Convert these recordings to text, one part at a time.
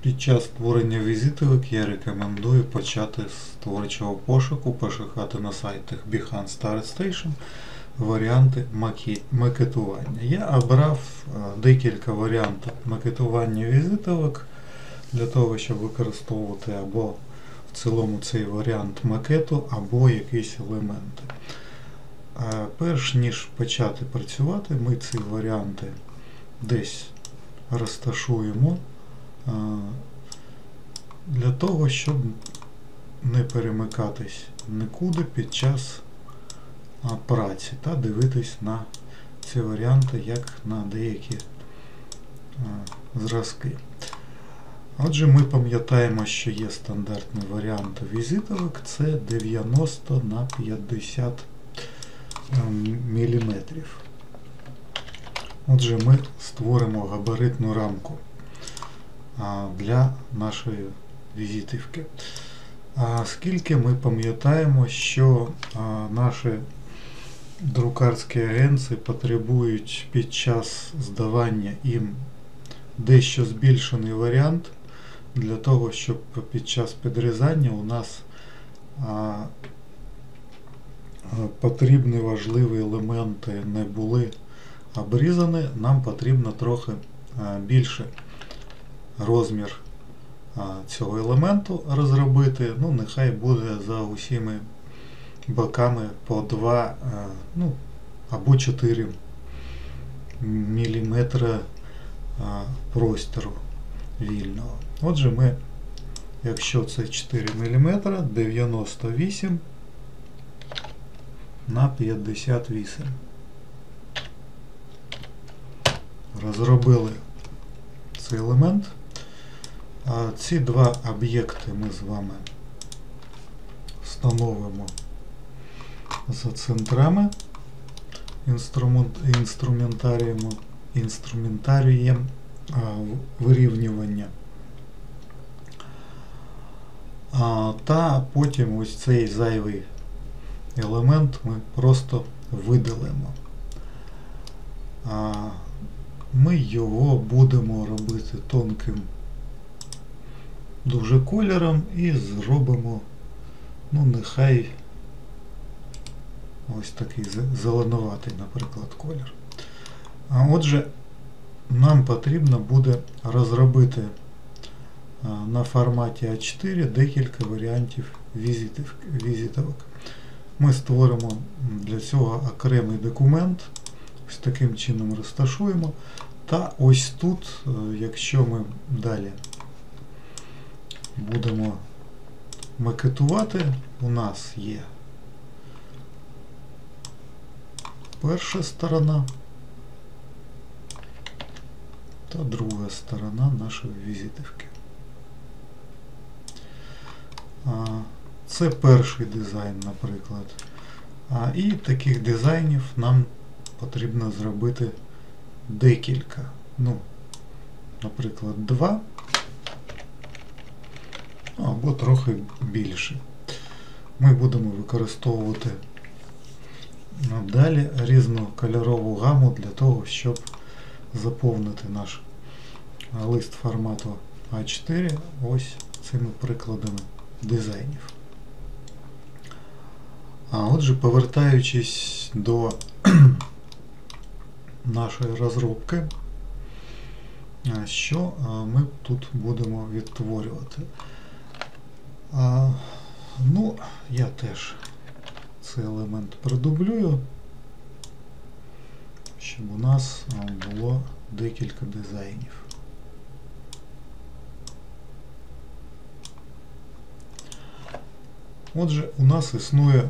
Під час створення візитівок я рекомендую почати з творчого пошуку, пошукати на сайтах Behance та ArtStation варіанти макетування. Я обрав декілька варіантів макетування візитівок для того, щоб використовувати або в цілому цей варіант макету, або якісь елементи. Перш ніж почати працювати, ми ці варіанти десь розташуємо для того, щоб не перемикатись нікуди під час праці та дивитись на ці варіанти як на деякі зразки. Отже, ми пам'ятаємо, що є стандартний варіант візитівок, це 90 на 50 мм. Отже, ми створимо габаритну рамку для нашої візитівки. Оскільки ми пам'ятаємо, що наші друкарські агенції потребують під час здавання їм дещо збільшений варіант, для того, щоб під час підрізання у нас потрібні важливі елементи не були обрізані, нам потрібно трохи більше розмір цього елементу розробити. Ну, нехай буде за усіми боками по 2 або 4 мм простору вільного. Отже, ми, якщо це 4 мм, 98 на 58. Розробили цей елемент. Ці два об'єкти ми з вами встановимо за центрами інструментарієм вирівнювання. Та потім ось цей зайвий елемент ми просто видалимо. Ми його будемо робити тонким дуже кольором і зробимо, нехай ось такий зеленуватий, наприклад, колір. Отже, нам потрібно буде розробити на форматі А4 декілька варіантів візитівок. Ми створимо для цього окремий документ, ось таким чином розташуємо. Та ось тут, якщо ми далі будемо макетувати, у нас є перша сторона та друга сторона нашої візитівки. Це перший дизайн, наприклад. І таких дизайнів нам потрібно зробити декілька. Наприклад, 2 або трохи більше. Ми будемо використовувати далі різну кольорову гаму для того, щоб заповнити наш лист формату А4 ось цими прикладами дизайнів. Отже, повертаючись до нашої розробки, що ми тут будемо відтворювати? Я теж цей елемент продублюю, щоб у нас було декілька дизайнів. Отже, у нас існує,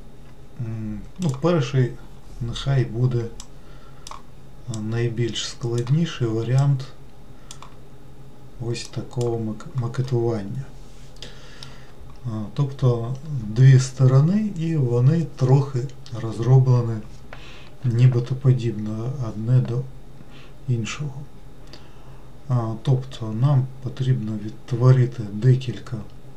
перший нехай буде найбільш складніший варіант ось такого макетування. Тобто дві сторони, і вони трохи розроблені нібито подібно одне до іншого. Тобто нам потрібно відтворити декілька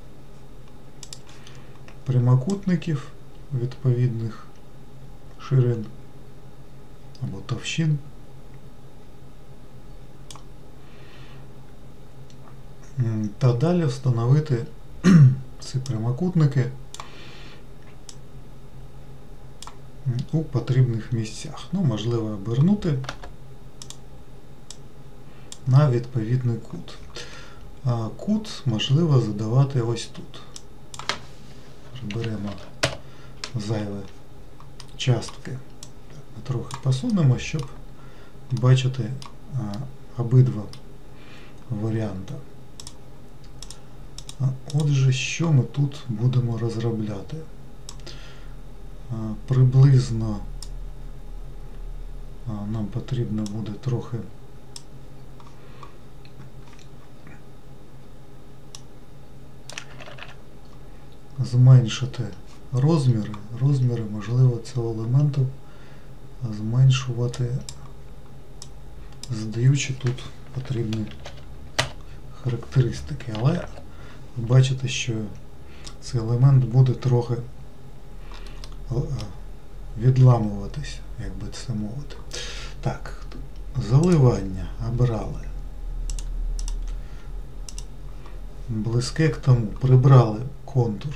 прямокутників відповідних ширин або товщин. Та далі встановити ці прямокутники у потрібних місцях. Ну, можливо, обернути на відповідний кут. А кут можливо задавати ось тут. Беремо зайві частки. Так, трохи посунемо, щоб бачити обидва варіанти. Отже, що ми тут будемо розробляти? Приблизно нам потрібно буде трохи зменшити розміри. Розміри, можливо, цього елементу зменшувати, задаючи тут потрібні характеристики. Але ви бачите, що цей елемент буде трохи відламуватись, як би це мовити. Так, заливання обрали. Близьке к тому. Прибрали контур.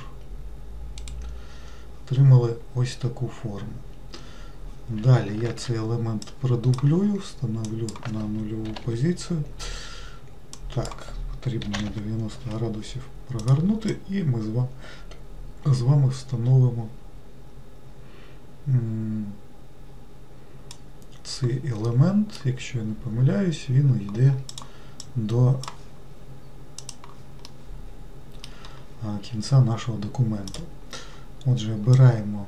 Отримали ось таку форму. Далі я цей елемент продублюю, встановлю на нульову позицію. Так, потрібно на 90 градусів прогорнути, і ми з вами встановимо цей елемент. Якщо я не помиляюсь, він йде до кінця нашого документу. Отже, обираємо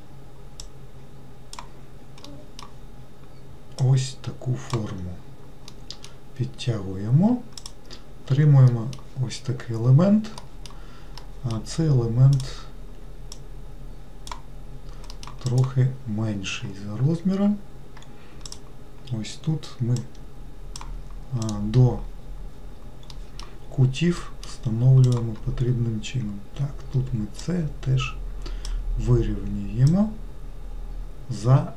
ось таку форму. Підтягуємо, отримуємо ось такий елемент. А цей елемент трохи менший за розміром. Ось тут ми до кутів встановлюємо потрібним чином. Так, тут ми це теж вирівнюємо за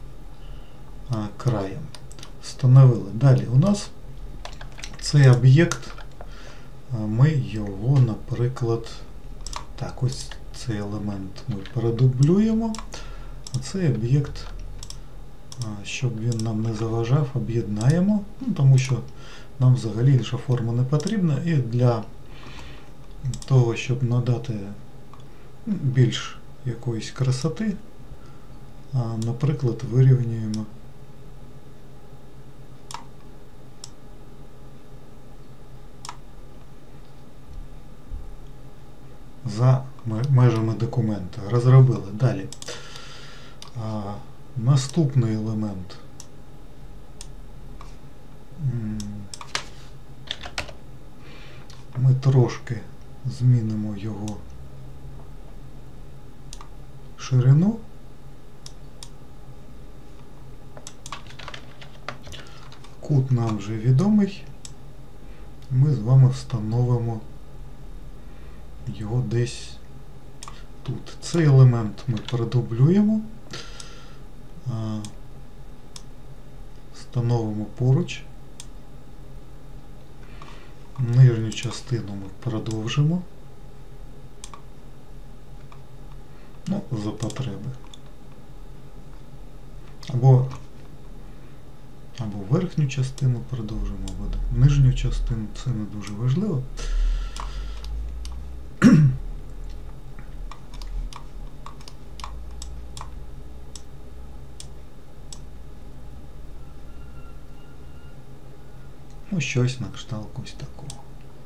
краєм. Встановили. Далі у нас цей об'єкт, ми його, наприклад, так, ось цей елемент ми продублюємо, а цей об'єкт, щоб він нам не заважав, об'єднаємо, тому що нам взагалі інша форма не потрібна, і для того, щоб надати більш якоїсь красоти, наприклад, вирівнюємо за межами документа. Розробили. Далі. Наступний елемент. Ми трошки змінимо його ширину. Кут нам вже відомий. Ми з вами встановимо його десь тут. Цей елемент ми продублюємо, встановимо поруч. Нижню частину ми продовжимо. Ну, за потреби. Або верхню частину продовжимо, або нижню частину, це не дуже важливо. Ну, щось на кшталт ось такого.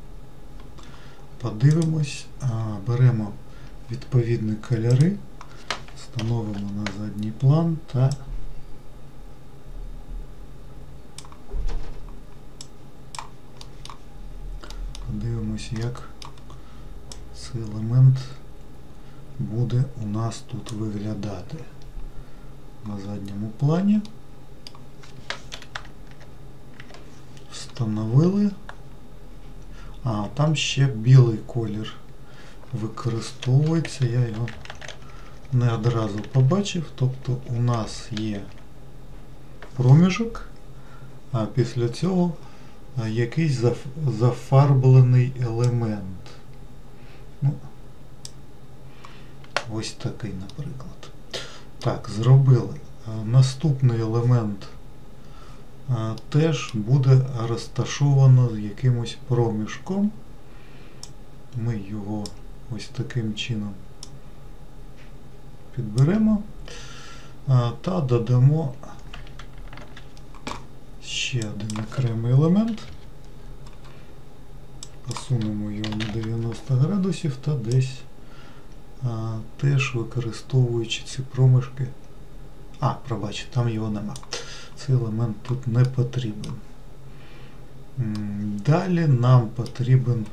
Подивимось, беремо відповідні кольори, встановимо на задній план та подивимось, як цей елемент буде у нас тут виглядати на задньому плані. Встановили. Там ще білий колір використовується, я його не одразу побачив. Тобто у нас є проміжок, а після цього якийсь зафарблений елемент. Ну, ось такий, наприклад. Так, зробили. Наступний елемент теж буде розташовано з якимось проміжком. Ми його ось таким чином підберемо та додамо ще один окремий елемент. Посунемо його на 90 градусів та десь теж використовуючи ці проміжки. Пробачте, там його нема. Цей елемент тут не потрібен. Далі нам потрібен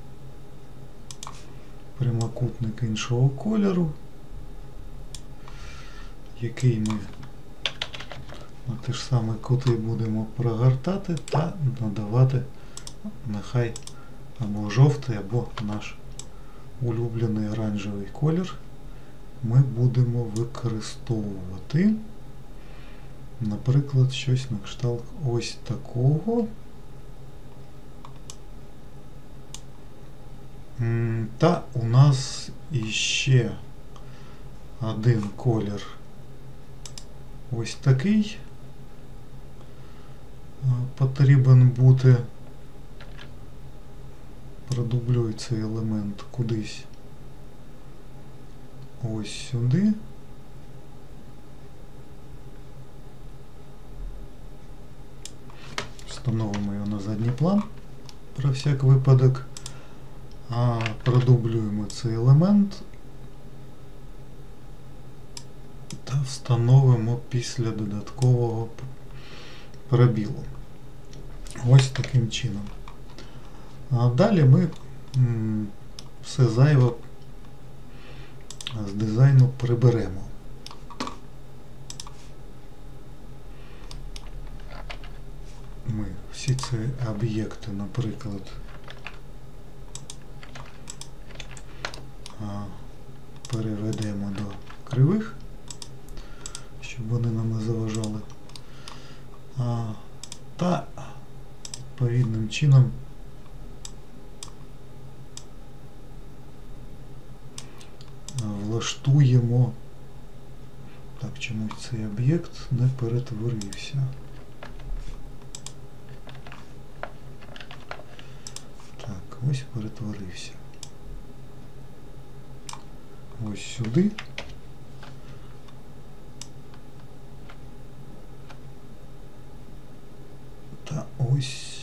прямокутник іншого кольору, який ми на ті ж самі кути будемо прогортати та надавати, нехай або жовтий, або наш улюблений оранжевий колір ми будемо використовувати. Наприклад, щось на кшталт ось такого. Та у нас іще один колір ось такий потрібен бути. Продублюю цей елемент кудись ось сюди. Встановимо його на задній план про всяк випадок. Продублюємо цей елемент та встановимо після додаткового пробілу. Ось таким чином. Далі ми все зайве з дизайну приберемо. Ми всі ці об'єкти, наприклад, переведемо до кривих, щоб вони нам не заважали. Та відповідним чином влаштуємо. Так, чомусь цей об'єкт не перетворився. Так, ось перетворився. Ось сюди. Та ось.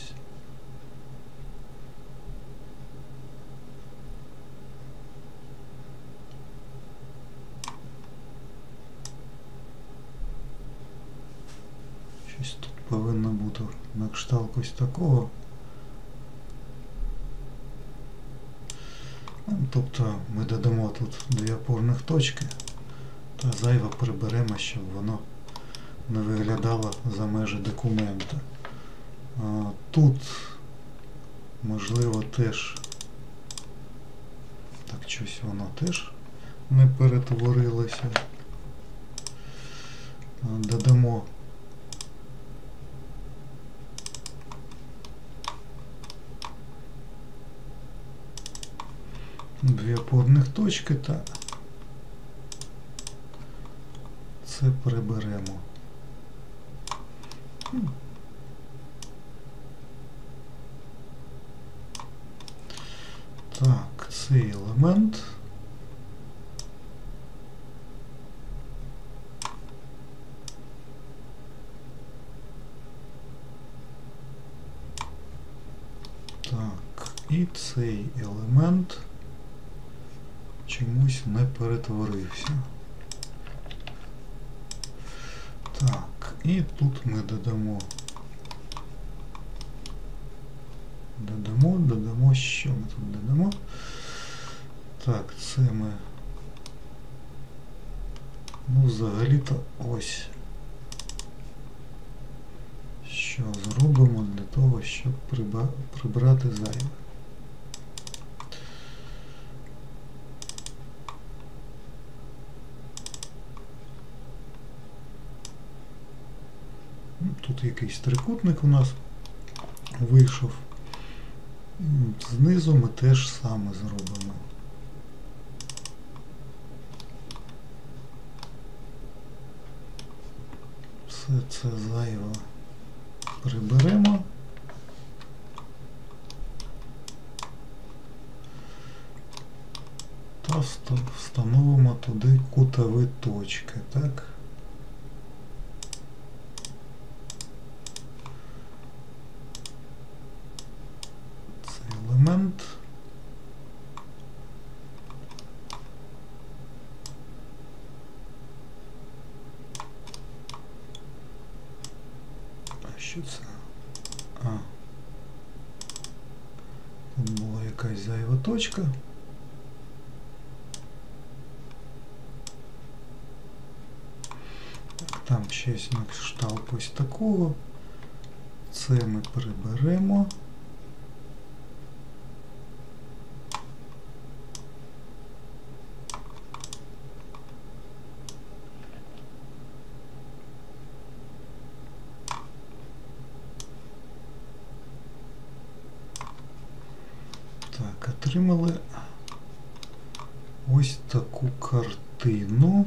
Щось тут повинно бути на кшталт ось такого. Тобто ми додамо тут дві опорних точки та зайве приберемо, щоб воно не виглядало за межі документа. Тут можливо теж, так, щось воно теж не перетворилося. Додамо дві опорних точки та це приберемо. Так, цей елемент так, і цей елемент чомусь не перетворився. Так, і тут ми додамо, що ми тут додамо? Так, це ми, взагалі-то ось, що зробимо для того, щоб прибрати зайве. Тут якийсь трикутник у нас вийшов. Знизу ми теж саме зробимо. Все це зайве приберемо. Та встановимо туди кутові точки, так? Цей елемент. А що це? Тут була якась зайва точка. Там щось на кшталт ось такого. Це ми приберемо. Так, отримали ось таку картину.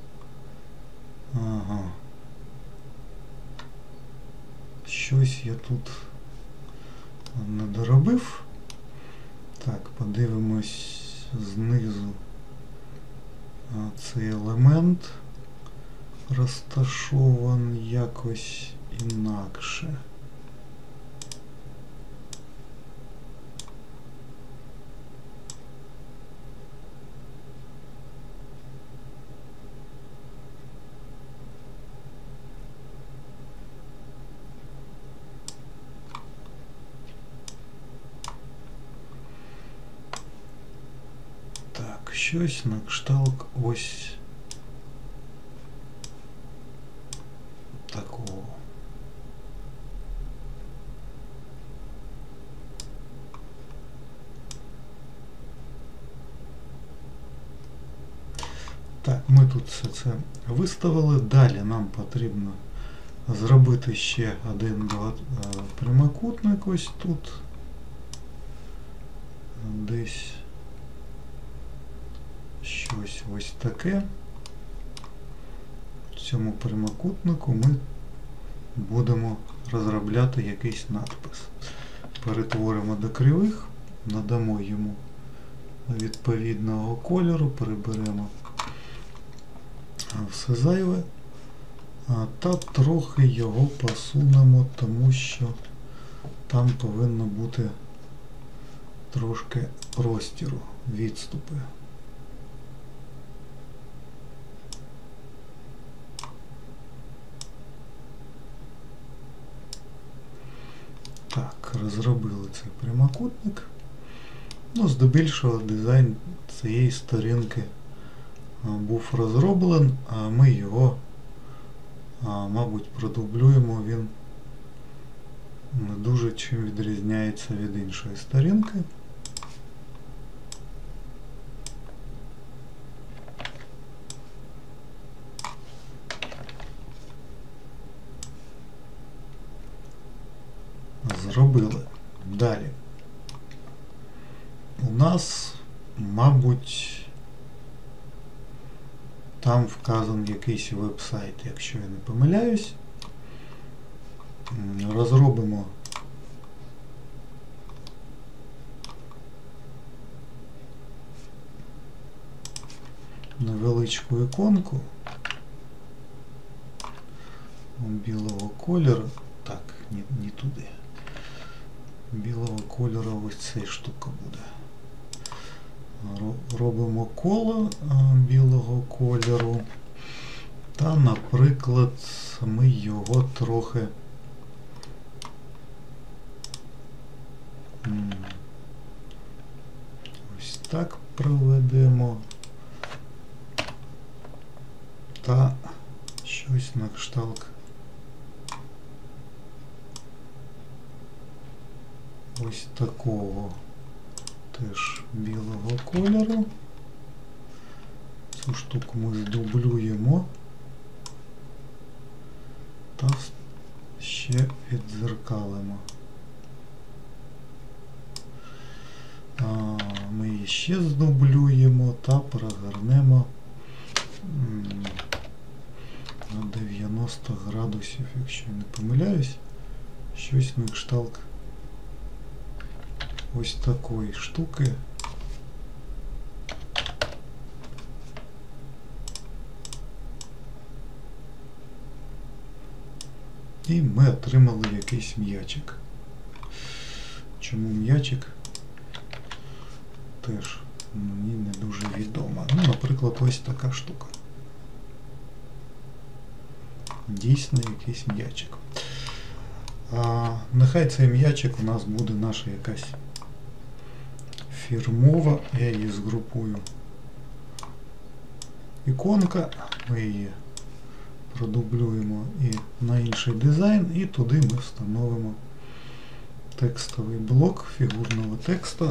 Ага. Щось я тут не доробив. Так, подивимось знизу. Цей елемент розташований якось інакше. Щось на кшталт ось такого. Так, ми тут все це виставили. Далі нам потрібно зробити ще один прямокутник ось тут. Десь щось ось таке. В цьому прямокутнику ми будемо розробляти якийсь надпис. Перетворимо до кривих, надамо йому відповідного кольору, приберемо все зайве, та трохи його посунемо, тому що там повинно бути трошки простіру, відступи. Так, розробили цей прямокутник. Ну, здебільшого дизайн цієї сторінки був розроблений, а ми його, мабуть, продублюємо, він не дуже чим відрізняється від іншої сторінки. Зробили. Далі. У нас, мабуть, там вказан якийсь веб-сайт, якщо я не помиляюсь. Розробимо невеличку іконку білого кольору. Так, не туди. Білого кольору ось ця штука буде. Робимо коло білого кольору. Та, наприклад, ми його трохи ось так проведемо. Та щось на кшталт ось такого теж білого кольору. Цю штуку ми здублюємо та ще віддзеркалимо. Далі ще здублюємо та прогорнемо на 90 градусів, якщо я не помиляюсь. Щось на кшталт ось такої штуки. І ми отримали якийсь м'ячик. Чому м'ячик? Теж мені не дуже відомо. Ну, наприклад, ось така штука. Дійсно якийсь м'ячик. Нехай цей м'ячик у нас буде наша якась фірмова. Я її згрупую. Іконка. Ми її продублюємо і на інший дизайн, і туди ми встановимо текстовий блок фігурного тексту.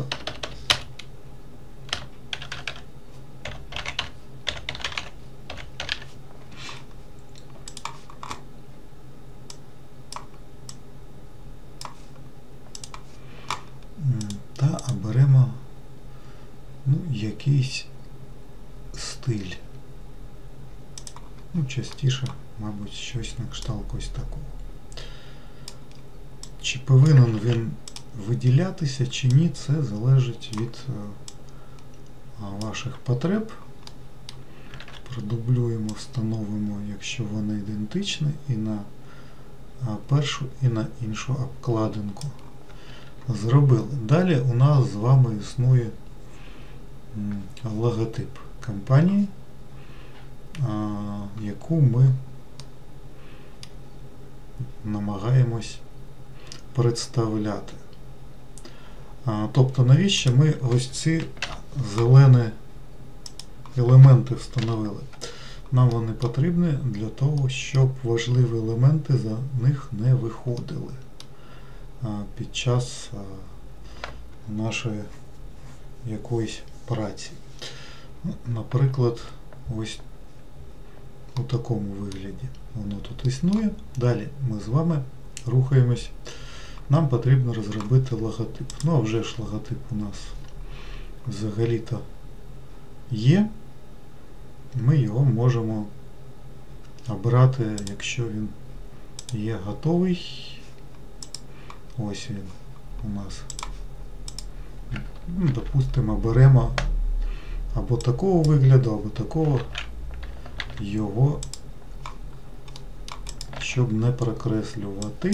Та оберемо якийсь стиль. Частіше, мабуть, щось на кшталт ось такого. Чи повинен він виділятися, чи ні, це залежить від ваших потреб. Продублюємо, встановимо, якщо вони ідентичні, і на першу, і на іншу обкладинку. Зробили. Далі у нас з вами існує логотип компанії, яку ми намагаємось представляти. Тобто, навіщо ми ось ці зелені елементи встановили? Нам вони потрібні для того, щоб важливі елементи за них не виходили під час нашої якоїсь праці. Наприклад, ось у такому вигляді воно тут існує. Далі ми з вами рухаємось. Нам потрібно розробити логотип. Ну, а вже ж логотип у нас взагалі-то є. Ми його можемо обрати, якщо він є готовий. Ось він у нас. Допустимо, беремо або такого вигляду, або такого його, щоб не прокреслювати.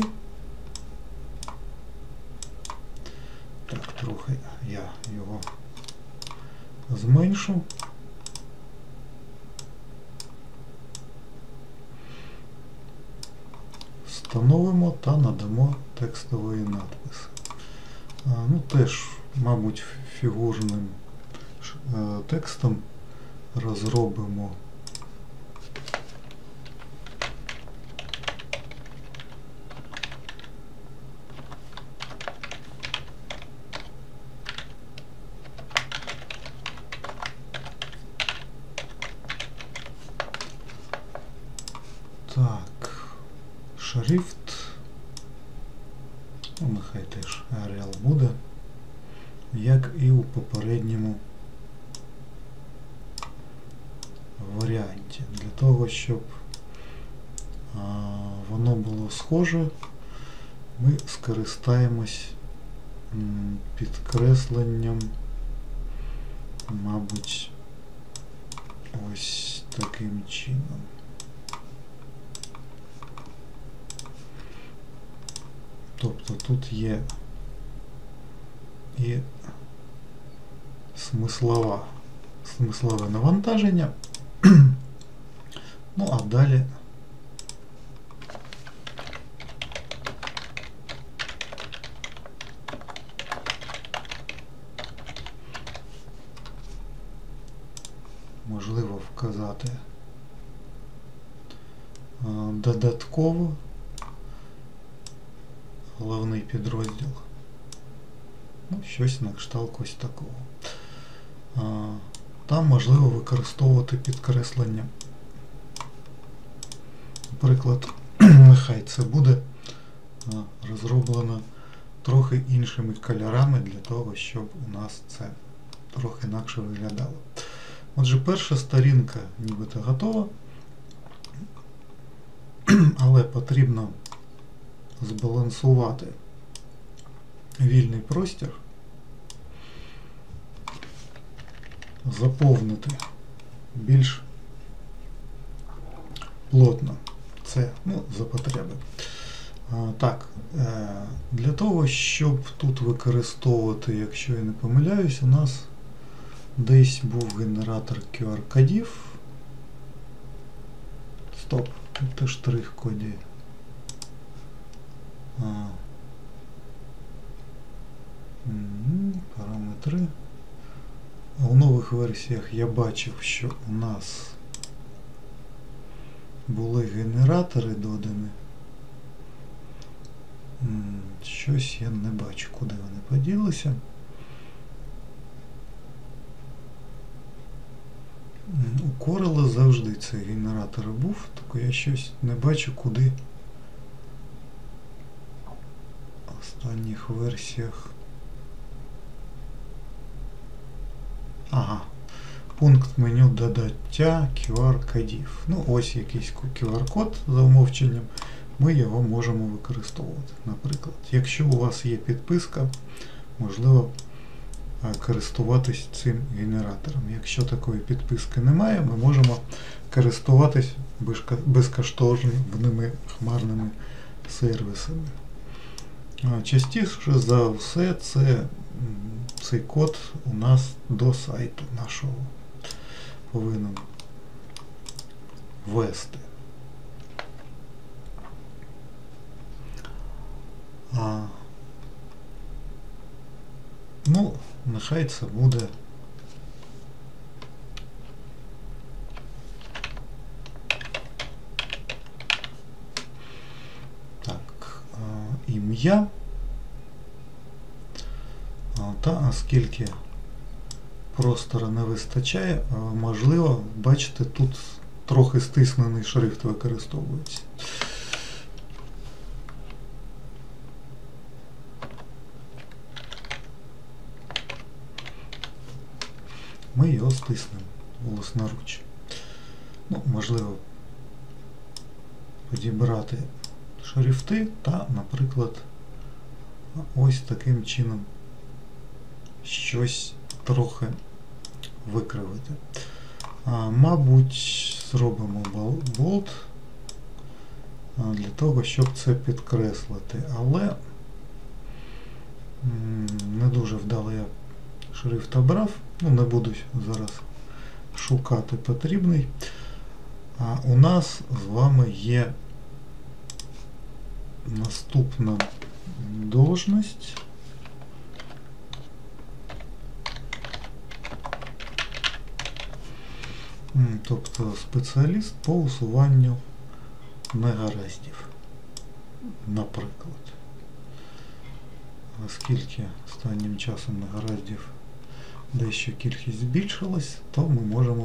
Так, трохи я його зменшу. Встановимо та надамо текстовий надпис. Теж, мабуть, фігурним текстом розробимо шрифт, нехай теж Arial буде, як і у попередньому варіанті. Для того, щоб воно було схоже, ми скористаємось підкресленням, мабуть, ось таким чином. Тобто тут є і смислове навантаження, ну а далі можливо вказати додатково головний підрозділ. Щось на кшталт ось такого. Там можливо використовувати підкреслення. Наприклад, нехай це буде розроблено трохи іншими кольорами для того, щоб у нас це трохи інакше виглядало. Отже, перша сторінка нібито готова, але потрібно збалансувати вільний простір, заповнити більш плотно. Це, за потреби. Так, для того, щоб тут використовувати, якщо я не помиляюсь, у нас десь був генератор QR-кодів. Стоп, це штрих-коді. Параметри. У нових версіях я бачив, що у нас були генератори додані. Щось я не бачу, куди вони поділися. У Corel завжди цей генератор був, тільки я щось не бачу, куди в останніх версіях. Ага. Пункт меню додаття QR-кодів. Ось якийсь QR-код за умовченням. Ми його можемо використовувати. Наприклад, якщо у вас є підписка, можливо користуватись цим генератором. Якщо такої підписки немає, ми можемо користуватись безкоштовними хмарними сервісами. Частіше за все цей код у нас до сайту нашого повинен ввести. Нехай це буде так, ім'я. Та оскільки простору не вистачає, можливо, бачите, тут трохи стиснений шрифт використовується. Ми його стиснемо власноруч. Можливо, підібрати шрифти та, наприклад, ось таким чином щось трохи викривити. Мабуть, зробимо болт для того, щоб це підкреслити, але не дуже вдало я шрифт обрав, не буду зараз шукати потрібний. У нас з вами є наступна должність. Тобто спеціаліст по усуванню негараздів, наприклад. Оскільки останнім часом негараздів дещо кількість збільшилась, то ми можемо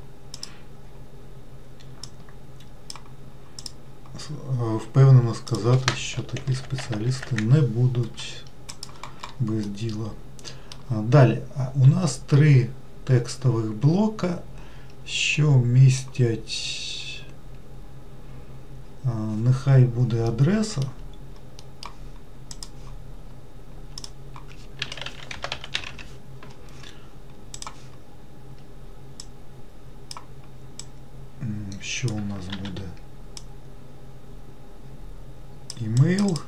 впевнено сказати, що такі спеціалісти не будуть без діла. Далі, у нас 3 текстових блока, що містять, нехай буде адреса. Що у нас буде? Імейл.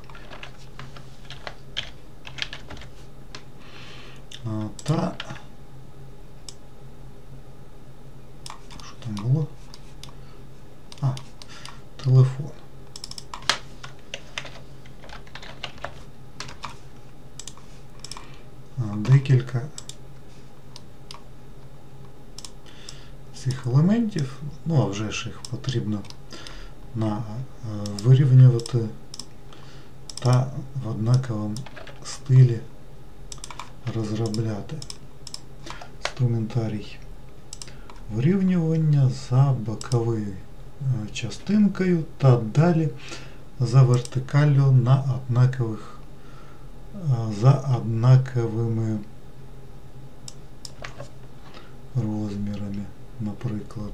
Та що там було? Телефон. Декілька цих елементів, а вже ж їх потрібно вирівнювати та в однаковому стилі розробляти. Інструментарій вирівнювання за боковою частинкою та далі за вертикаллю за однаковими розмірами, наприклад.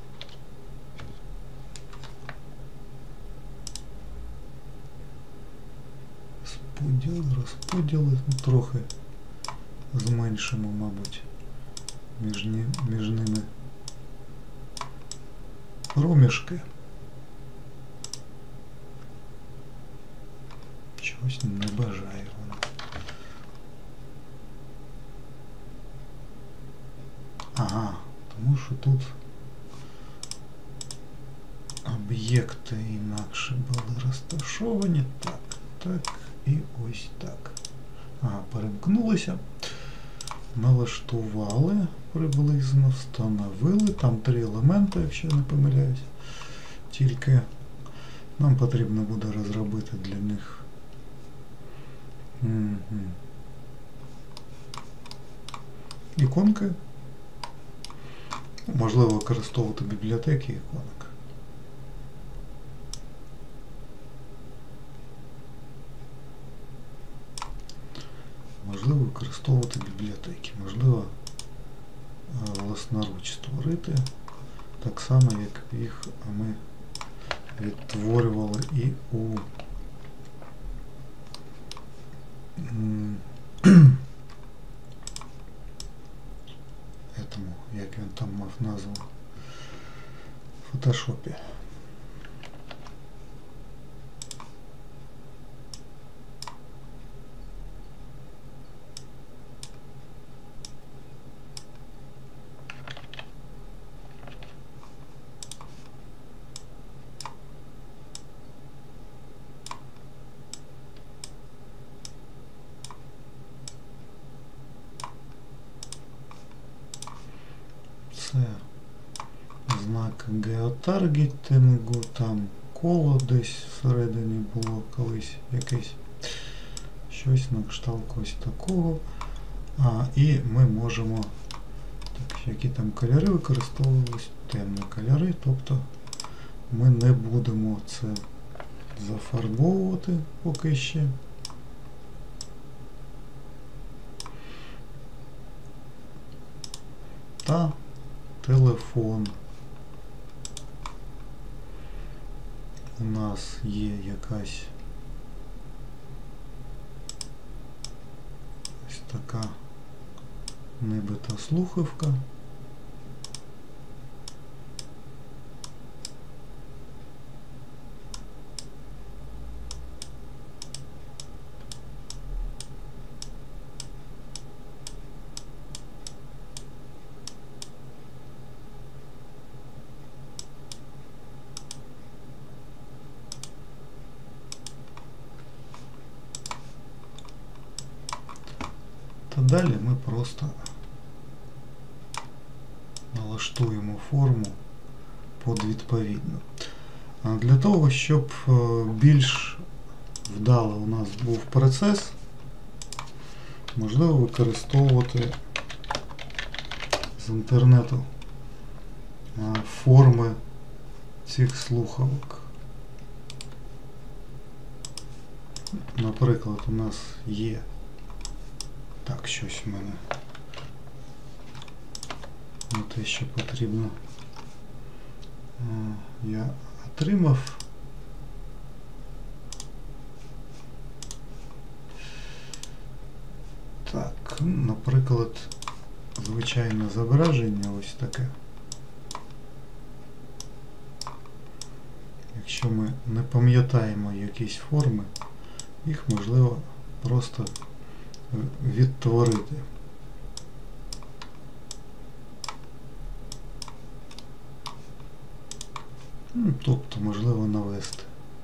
Розподіли, трохи зменшимо, мабуть, між ними проміжки. Чогось не бажає воно. Ага, тому що тут об'єкти інакше були розташовані. Так і ось так. Ага, перемкнулися. Налаштували приблизно, встановили. Там 3 елементи, якщо я не помиляюсь. Тільки нам потрібно буде розробити для них. Іконки. Можливо, використовувати бібліотеки іконок. Можливо, використовувати бібліотеки. Можливо, власноруч створити. Так само, як їх ми відтворювали і у этому, як він там мав назву, в фотошопі. Це знак геотаргетингу, там коло десь всередині було колись якесь, щось на кшталт ось такого. І ми можемо, так, які там кольори використовувались, темні кольори, тобто ми не будемо це зафарбовувати поки ще. Та телефон. У нас є якась ось така нібито слухавка. Та далі ми просто налаштуємо форму під відповідно. Для того, щоб більш вдало у нас був процес, можливо використовувати з інтернету форми цих слухавок. Наприклад, у нас є так, щось в мене не те, що потрібно. Я отримав. Так, наприклад, звичайне зображення ось таке. Якщо ми не пам'ятаємо якісь форми, їх можливо просто відтворити. Тобто, можливо, навести.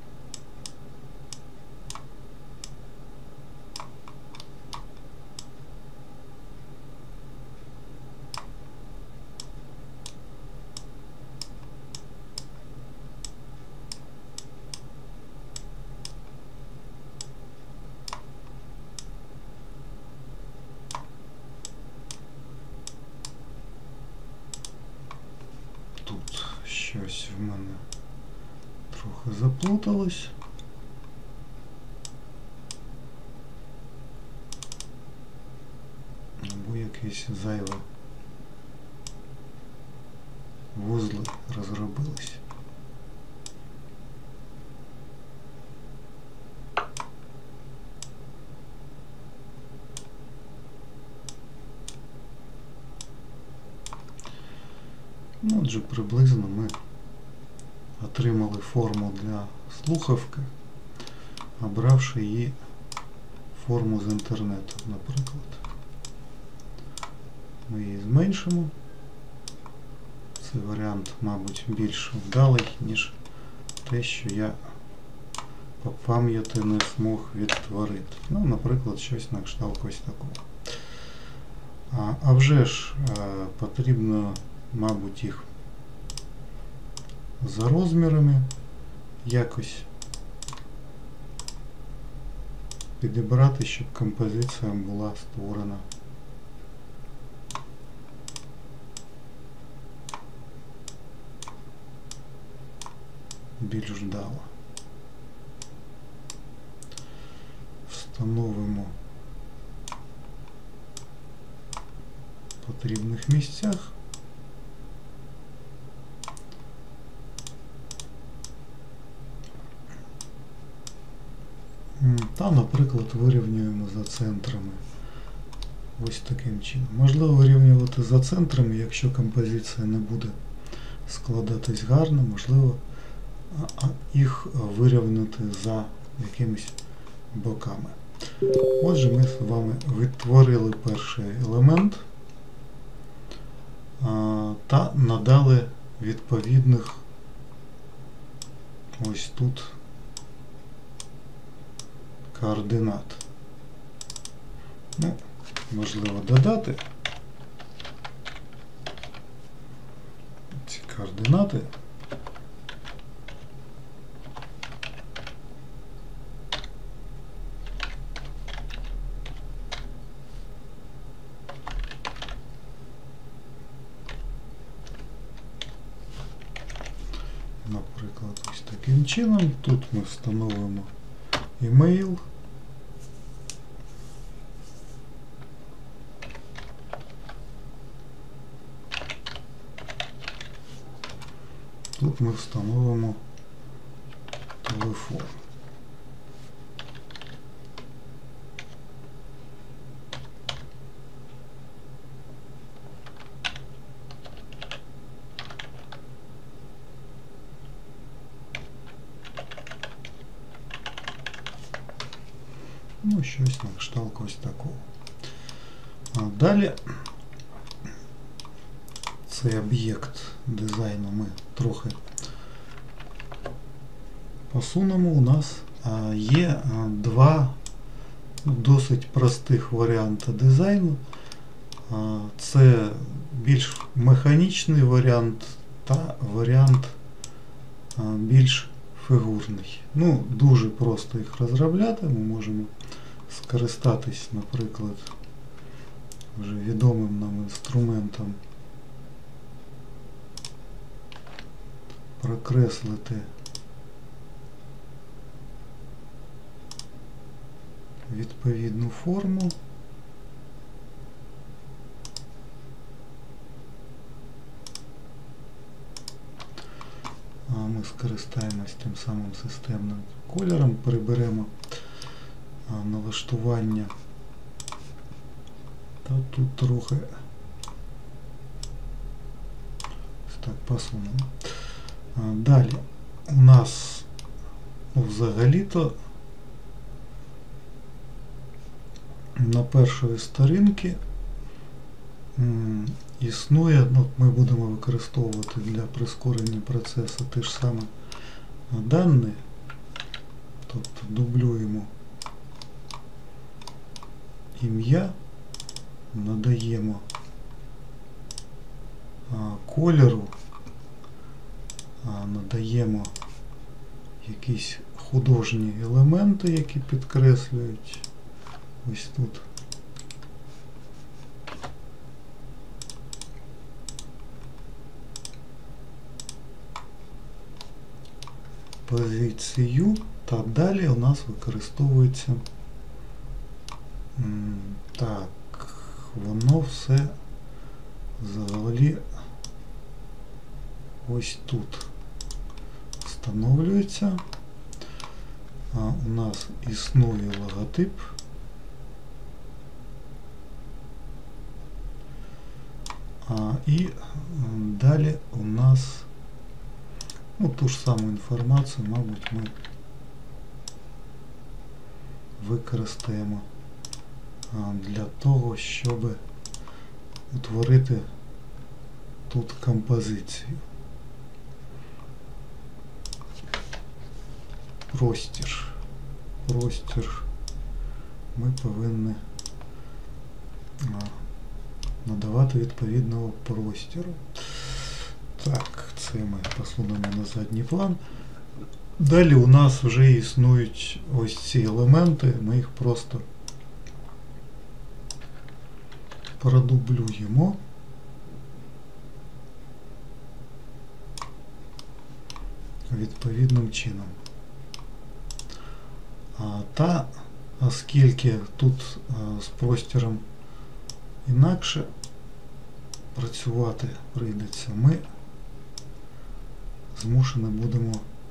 Тут щось в мене трохи заплуталось. Або якесь зайве вузли розробились. Ну, отже, приблизно ми отримали форму для слухавки, обравши її форму з інтернету, наприклад. Ми її зменшимо. Цей варіант, мабуть, більш вдалий, ніж те, що я по пам'яті не змог відтворити. Ну, наприклад, щось на кшталт ось такого. А вже ж потрібно, мабуть, їх за розмірами якось підібрати, щоб композиція була створена більш вдало. Встановимо в потрібних місцях. Та, наприклад, вирівнюємо за центрами. Ось таким чином. Можливо вирівнювати за центрами, якщо композиція не буде складатись гарно, можливо їх вирівняти за якимись боками. Отже, ми з вами відтворили перший елемент та надали відповідних ось тут координат. Ну, можливо додати ці координати. Наприклад, ось таким чином. Тут ми встановимо email. Тут ми встановимо телефон. Ну, щось на кшталт ось такого. А далі цей об'єкт дизайну ми трохи посунемо. У нас є два досить простих варіанти дизайну. Це більш механічний варіант та варіант більш фігурний. Ну, дуже просто їх розробляти. Ми можемо скористатись, наприклад, вже відомим нам інструментом, прокреслити відповідну форму. Ми скористаємось тим самим системним кольором, переберемо налаштування та тут трохи ось так посунемо. Далі у нас взагалі-то на першої сторінки існує, ну, ми будемо використовувати для прискорення процесу те ж саме дані, тобто дублюємо ім'я, надаємо кольору, надаємо якісь художні елементи, які підкреслюють ось тут. Позицію, та далі у нас використовується так, воно все взагалі ось тут встановлюється. У нас існує логотип. І далі у нас ту ж саму інформацію, мабуть, ми використаємо для того, щоб утворити тут композицію. Простір ми повинні надавати відповідного простіру. Так, це ми посунемо на задній план. Далі у нас вже існують ось ці елементи, ми їх просто продублюємо. Відповідним чином. Та оскільки тут з простіром інакше працювати прийдеться, ми змушені будемо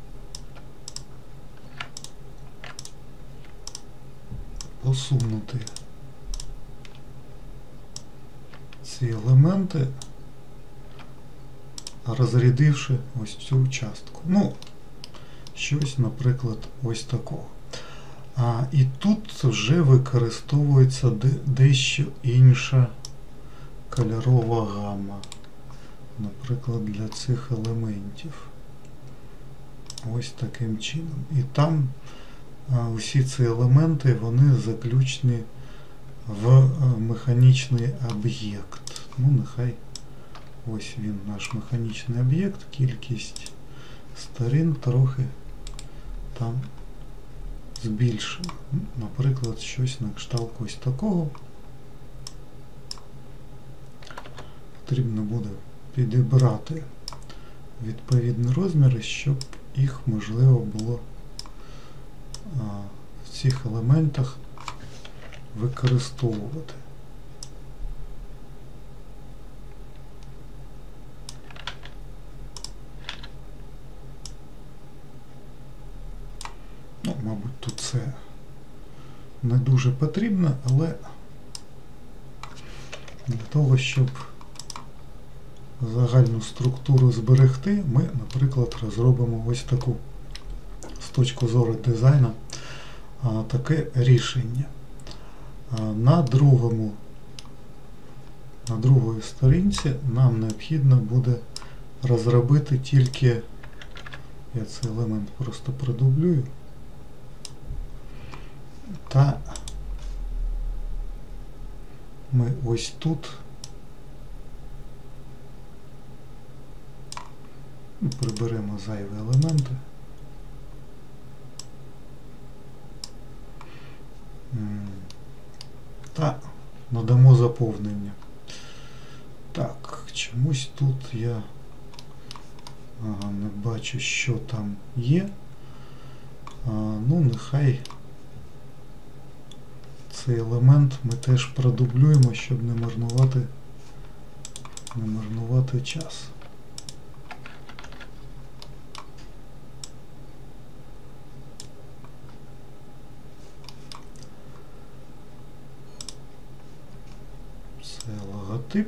посунути ці елементи, розрядивши ось цю частку. Щось, наприклад, ось такого. І тут вже використовується дещо інша кольорова гама. Наприклад, для цих елементів. Ось таким чином. І там усі ці елементи, вони заключені в механічний об'єкт. Нехай ось він, наш механічний об'єкт, кількість сторін трохи там збільшено. Наприклад, щось на кшталт ось такого. Потрібно буде підібрати відповідні розміри, щоб їх можливо було в цих елементах використовувати. Мабуть, тут це не дуже потрібно, але для того, щоб загальну структуру зберегти, ми, наприклад, розробимо ось таку, з точки зору дизайну, таке рішення. На другій сторінці нам необхідно буде розробити тільки, я цей елемент просто продублюю, та ми ось тут приберемо зайві елементи. Та надамо заповнення. Так, чомусь тут я не бачу, що там є. Нехай цей елемент ми теж продублюємо, щоб не марнувати час. Це логотип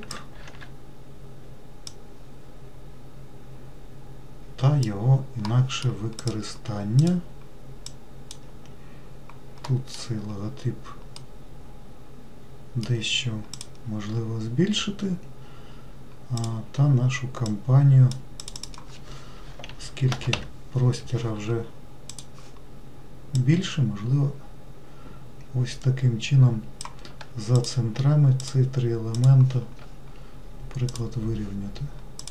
та його інакше використання. Тут цей логотип дещо можливо збільшити, та нашу кампанію, оскільки простіра вже більше, можливо, ось таким чином за центрами ці три елемента, наприклад, вирівняти.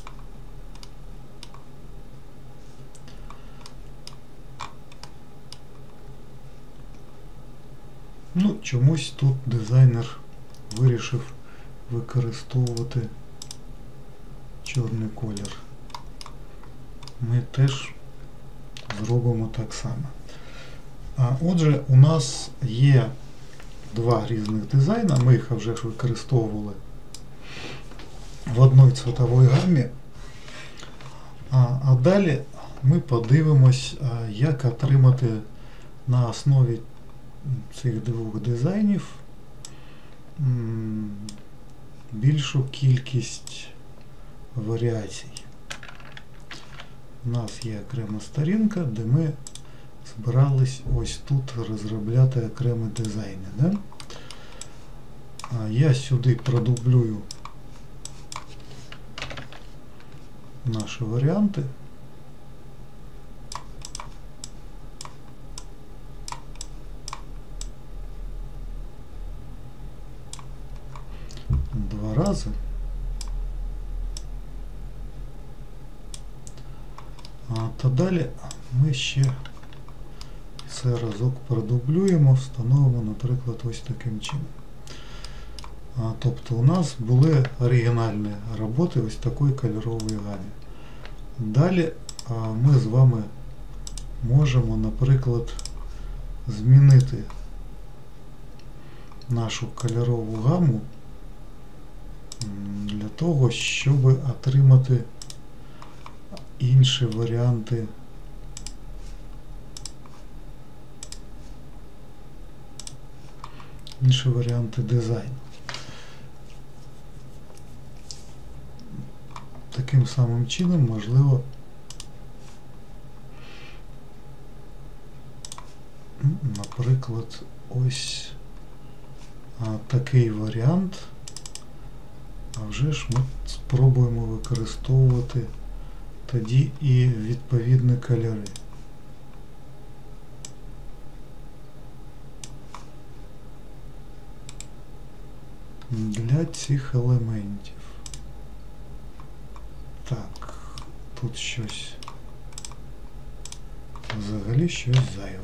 Чомусь тут дизайнер вирішив використовувати чорний колір. Ми теж зробимо так само. Отже, у нас є два різних дизайни, ми їх вже використовували в одній цветовій гамі. А далі ми подивимось, як отримати на основі цих двох дизайнів більшу кількість варіацій. У нас є окрема сторінка, де ми збирались ось тут розробляти окремі дизайни. Да? Я сюди продублюю наші варіанти. Два рази. Та далі ми ще це разок продублюємо, встановимо, наприклад, ось таким чином. Тобто у нас були оригінальні роботи ось такої кольорової гамі. Далі ми з вами можемо, наприклад, змінити нашу кольорову гаму для того, щоб отримати інші варіанти дизайну. Таким самим чином, можливо, наприклад, ось такий варіант, а вже ж ми спробуємо використовувати тоді і відповідні кольори. Для цих елементів. Так, тут щось, взагалі щось зайве.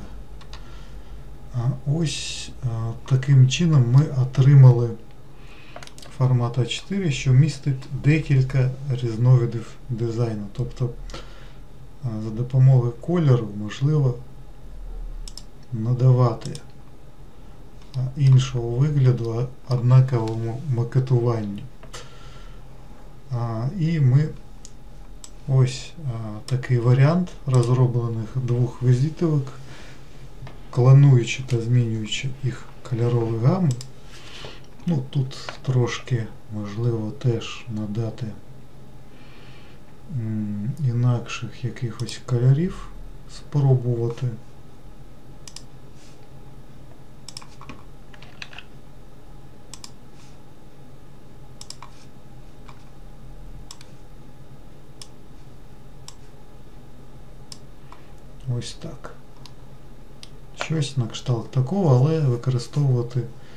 Ось таким чином ми отримали формат А4, що містить декілька різновидів дизайну. Тобто за допомогою кольору можливо надавати іншого вигляду однаковому макетуванню. І ми ось такий варіант розроблених двох візитівок, клонуючи та змінюючи їх кольорові гами. Ну, тут трошки можливо теж надати інакших якихось кольорів, спробувати. Ось так. Щось на кшталт такого, але використовувати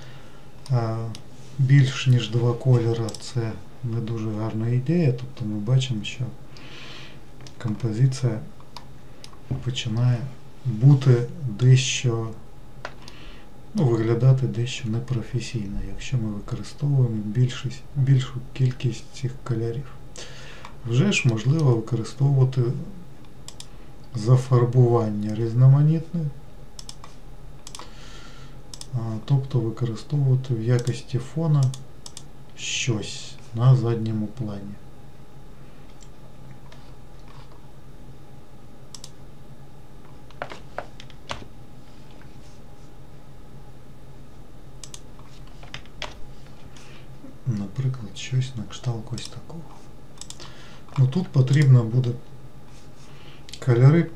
більш ніж два кольори – це не дуже гарна ідея. Тобто ми бачимо, що композиція починає бути дещо, виглядати дещо непрофесійно, якщо ми використовуємо більшу кількість цих кольорів. Вже ж можливо використовувати зафарбування різноманітне, тобто використовувати в якості фона щось на задньому плані. Наприклад, щось на кшталт ось такого. Ну, тут потрібно буде кольори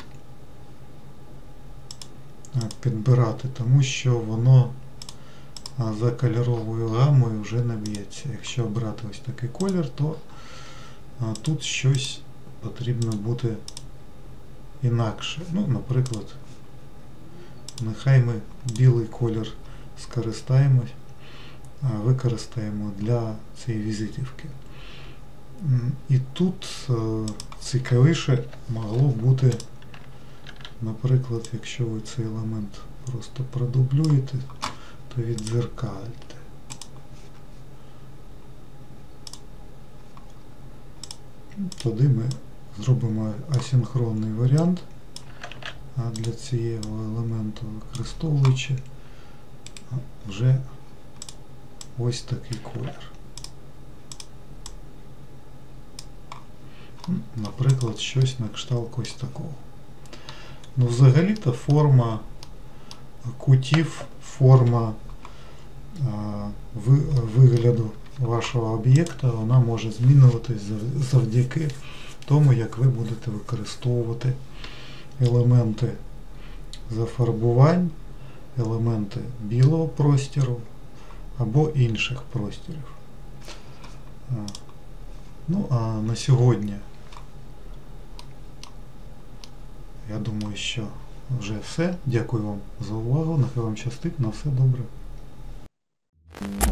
підбирати, тому що воно за кольоровою гамою вже не б'ється. Якщо обрати ось такий колір, то тут щось потрібно буде інакше. Ну, наприклад, нехай ми білий колір скористаємось, використаємо для цієї візитівки. І тут цікавіше могло бути, наприклад, якщо ви цей елемент просто продублюєте, то віддзеркальте. Тоді ми зробимо асинхронний варіант для цього елементу, використовуючи вже ось такий колір. Наприклад, щось на кшталт ось такого. Ну, взагалі-то форма кутів, форма вигляду вашого об'єкта, вона може змінюватись завдяки тому, як ви будете використовувати елементи зафарбувань, елементи білого простіру або інших простірів. Ну, а на сьогодні я думаю, що вже все. Дякую вам за увагу. Нехай вам щастить. На все добре.